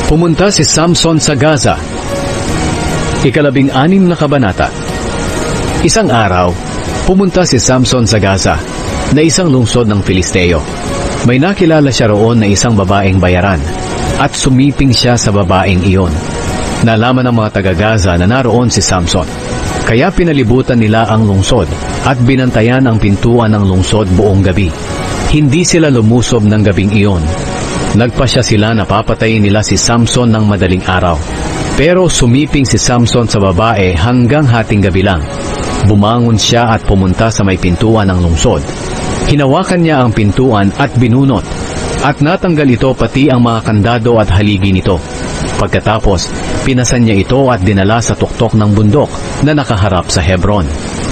Pumunta si Samson sa Gaza. Ikalabing-anim na kabanata. Isang araw, pumunta si Samson sa Gaza, na isang lungsod ng Filisteo. May nakilala siya roon na isang babaeng bayaran, at sumiping siya sa babaeng iyon. Nalaman ng mga taga-Gaza na naroon si Samson, kaya pinalibutan nila ang lungsod at binantayan ang pintuan ng lungsod buong gabi. Hindi sila lumusob ng gabing iyon. Nagpasya sila na papatayin nila si Samson ng madaling araw. Pero sumiping si Samson sa babae hanggang hating gabi lang. Bumangon siya at pumunta sa may pintuan ng lungsod. Hinawakan niya ang pintuan at binunot. At natanggal ito pati ang mga kandado at haligi nito. Pagkatapos, pinasan niya ito at dinala sa tuktok ng bundok na nakaharap sa Hebron.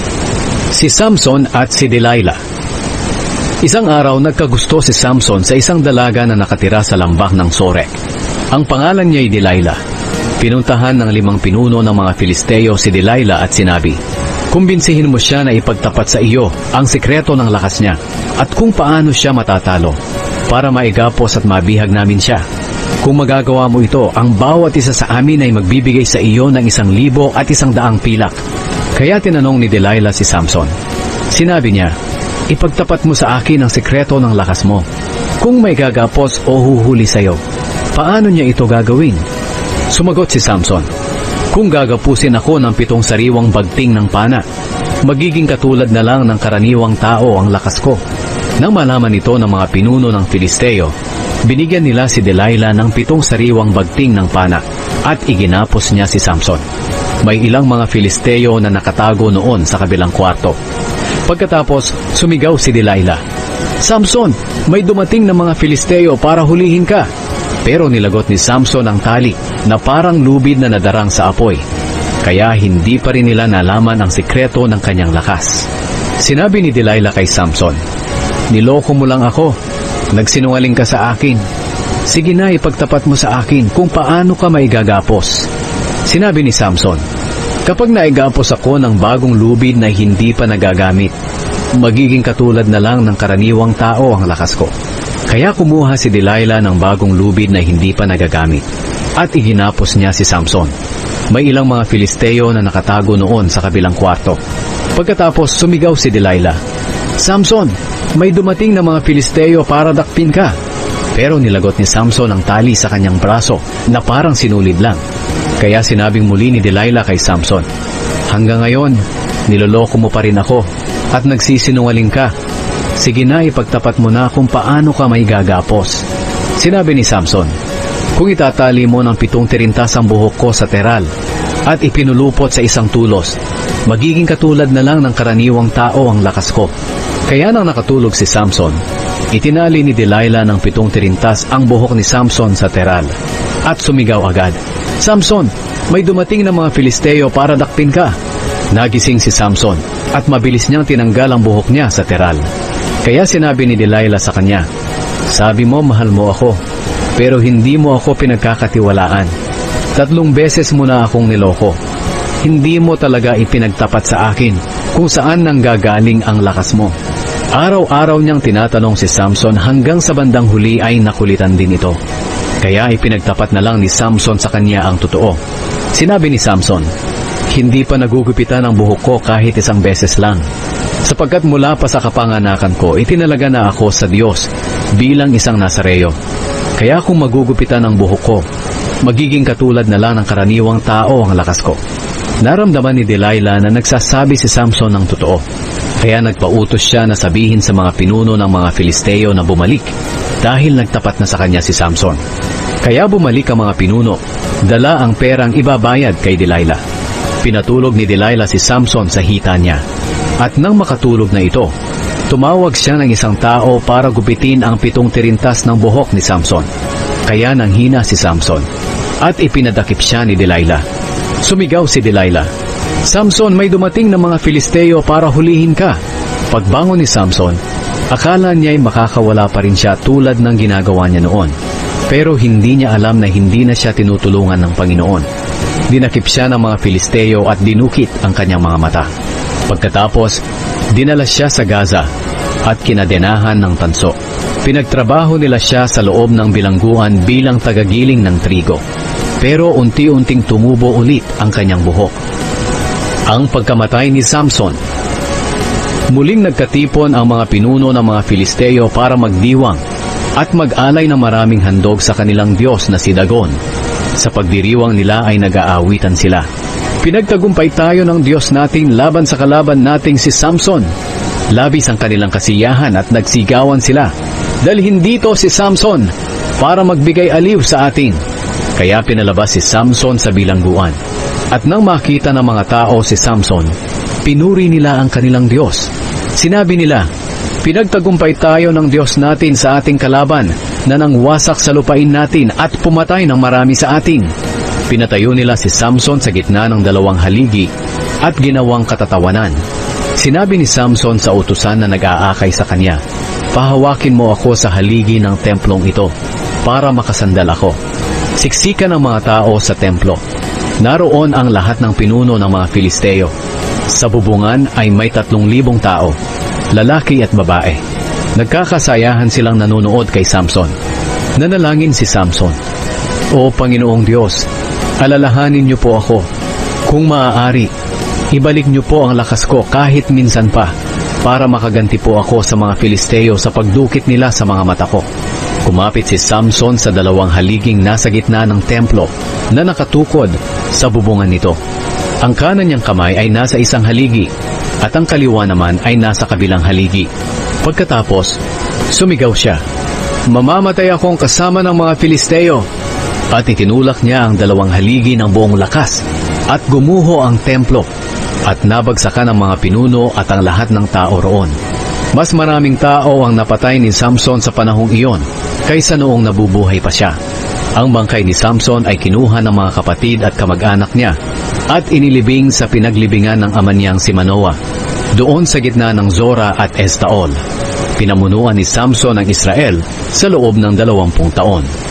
Si Samson at si Delilah. Isang araw nagkagusto si Samson sa isang dalaga na nakatira sa lambak ng Sorek. Ang pangalan niya ay Delilah. Pinuntahan ng 5 pinuno ng mga Filisteo si Delilah at sinabi, "Kumbinsihin mo siya na ipagtapat sa iyo ang sikreto ng lakas niya at kung paano siya matatalo para maigapos at mabihag namin siya. Kung magagawa mo ito, ang bawat isa sa amin ay magbibigay sa iyo ng 1,000 at 100 pilak." Kaya tinanong ni Delilah si Samson. Sinabi niya, "Ipagtapat mo sa akin ang sikreto ng lakas mo. Kung may gagapos o huhuli sa iyo, paano niya ito gagawin?" Sumagot si Samson, "Kung gagapusin ako ng 7 sariwang bagting ng pana, magiging katulad na lang ng karaniwang tao ang lakas ko." Nang malaman ito ng mga pinuno ng Filisteo, binigyan nila si Delilah ng 7 sariwang bagting ng pana at iginapos niya si Samson. May ilang mga Filisteo na nakatago noon sa kabilang kwarto. Pagkatapos, sumigaw si Delilah, "Samson, may dumating na mga Filisteo para hulihin ka." Pero nilagot ni Samson ang tali na parang lubid na nadarang sa apoy. Kaya hindi pa rin nila nalaman ang sikreto ng kanyang lakas. Sinabi ni Delilah kay Samson, "Niloko mo lang ako. Nagsinungaling ka sa akin. Sige na, ipagtapat mo sa akin kung paano ka maigagapos." Sinabi ni Samson, "Kapag naigapos ako ng bagong lubid na hindi pa nagagamit, magiging katulad na lang ng karaniwang tao ang lakas ko." Kaya kumuha si Delilah ng bagong lubid na hindi pa nagagamit at iginapos niya si Samson. May ilang mga Filisteo na nakatago noon sa kabilang kwarto. Pagkatapos sumigaw si Delilah, "Samson, may dumating na mga Filisteo para dakpin ka." Pero nilagot ni Samson ang tali sa kanyang braso na parang sinulid lang. Kaya sinabing muli ni Delilah kay Samson, "Hanggang ngayon, niloloko mo pa rin ako at nagsisinungaling ka. Sige na, ipagtapat mo na kung paano ka may gagapos." Sinabi ni Samson, "Kung itatali mo ng 7 tirintas ang buhok ko sa teral at ipinulupot sa isang tulos, magiging katulad na lang ng karaniwang tao ang lakas ko." Kaya nang nakatulog si Samson, itinali ni Delilah ng 7 tirintas ang buhok ni Samson sa teral at sumigaw agad, "Samson, may dumating na mga Filisteo para dakpin ka." Nagising si Samson at mabilis niyang tinanggal ang buhok niya sa teral. Kaya sinabi ni Delilah sa kanya, "Sabi mo mahal mo ako, pero hindi mo ako pinagkakatiwalaan. 3 beses mo na akong niloko. Hindi mo talaga ipinagtapat sa akin kung saan nanggagaling ang lakas mo." Araw-araw niyang tinatanong si Samson hanggang sa bandang huli ay nakulitan din ito. Kaya ipinagtapat na lang ni Samson sa kanya ang totoo. Sinabi ni Samson, "Hindi pa nagugupitan ang buhok ko kahit 1 beses lang. Sapagkat mula pa sa kapanganakan ko, itinalaga na ako sa Diyos bilang isang Nazareo. Kaya kung magugupitan ang buhok ko, magiging katulad na lang ng karaniwang tao ang lakas ko." Naramdaman ni Delilah na nagsasabi si Samson ng totoo. Kaya nagpautos siya na sabihin sa mga pinuno ng mga Filisteo na bumalik dahil nagtapat na sa kanya si Samson. Kaya bumalik ang mga pinuno, dala ang perang ibabayad kay Delilah. Pinatulog ni Delilah si Samson sa hita niya. At nang makatulog na ito, tumawag siya ng isang tao para gupitin ang 7 tirintas ng buhok ni Samson. Kaya nanghina si Samson at ipinadakip siya ni Delilah. Sumigaw si Delilah, "Samson, may dumating na mga Filisteo para hulihin ka." Pagbangon ni Samson, akala niya ay makakawala pa rin siya tulad ng ginagawa niya noon. Pero hindi niya alam na hindi na siya tinutulungan ng Panginoon. Dinakip siya ng mga Filisteo at dinukit ang kanyang mga mata. Pagkatapos, Dinala siya sa Gaza at kinadenahan ng tanso. Pinagtrabaho nila siya sa loob ng bilangguan bilang tagagiling ng trigo. Pero unti-unting tumubo ulit ang kanyang buhok. Ang pagkamatay ni Samson. Muling nagkatipon ang mga pinuno ng mga Filisteo para magdiwang at mag-alay ng maraming handog sa kanilang Diyos na si Dagon. Sa pagdiriwang nila ay nag-aawitan sila. Pinagtagumpay tayo ng Diyos natin laban sa kalaban nating si Samson. Labis ang kanilang kasiyahan at nagsigawan sila. Dalhin dito si Samson para magbigay aliw sa atin. Kaya pinalabas si Samson sa bilangguan. At nang makita ng mga tao si Samson, pinuri nila ang kanilang Diyos. Sinabi nila, pinagtagumpay tayo ng Diyos natin sa ating kalaban na nangwasak sa lupain natin at pumatay ng marami sa atin. Pinatayo nila si Samson sa gitna ng dalawang haligi at ginawang katatawanan. Sinabi ni Samson sa utusan na nag-aakay sa kanya, pahawakin mo ako sa haligi ng templong ito para makasandal ako. Siksikan ang mga tao sa templo. Naroon ang lahat ng pinuno ng mga Filisteo. Sa bubungan ay may 3,000 tao, lalaki at babae. Nagkakasayahan silang nanonood kay Samson. Nanalangin si Samson, O Panginoong Diyos, alalahanin niyo po ako. Kung maaari, ibalik niyo po ang lakas ko kahit minsan pa, para makaganti po ako sa mga Filisteo sa pagdukit nila sa mga mata ko. Kumapit si Samson sa dalawang haliging nasa gitna ng templo na nakatukod sa bubungan nito. Ang kanan niyang kamay ay nasa isang haligi at ang kaliwa naman ay nasa kabilang haligi. Pagkatapos, sumigaw siya, "Mamamatay akong kasama ng mga Filisteo!" At itinulak niya ang dalawang haligi ng buong lakas at gumuho ang templo at nabagsakan ang mga pinuno at ang lahat ng tao roon. Mas maraming tao ang napatay ni Samson sa panahong iyon kaysa noong nabubuhay pa siya. Ang bangkay ni Samson ay kinuha ng mga kapatid at kamag-anak niya at inilibing sa pinaglibingan ng ama niyang si Manoah, doon sa gitna ng Zora at Estaol. Pinamunuan ni Samson ang Israel sa loob ng 20 taon.